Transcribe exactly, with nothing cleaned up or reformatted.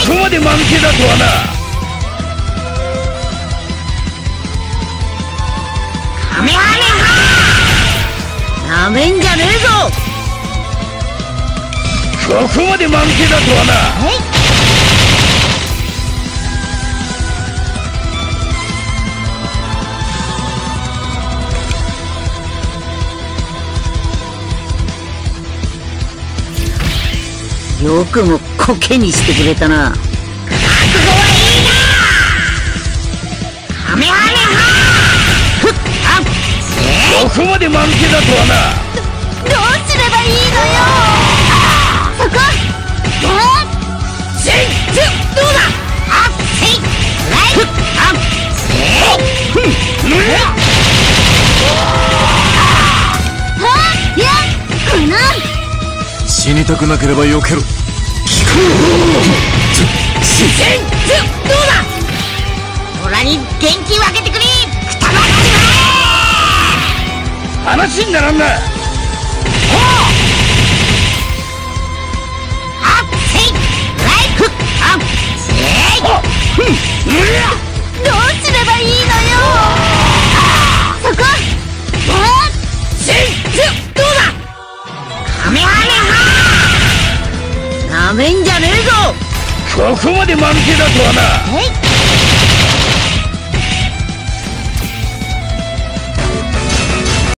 こまで負けだとはな。 カメハメハなめんじゃねえぞ。 ここまで負けだとはな。 よくもコケにしてくれたな。覚悟はいいな。カメハメハふっあっここまで負けだとはな。 どうすればいいのよ。そこどうせいどうだ。あっせいライフあっせいふんぬやはっやっこの死にたくなければ避けろ。 せんずどうだ。オラに元気分けてくれ。くたばってくれ。 話にならんな。 ほうアッセイライフアッセイふんぬやどうすればいいのよ。そこどうせんずどうだ。カメハメハなめんじゃねえぞ。 ここまで負けだとはな。 えい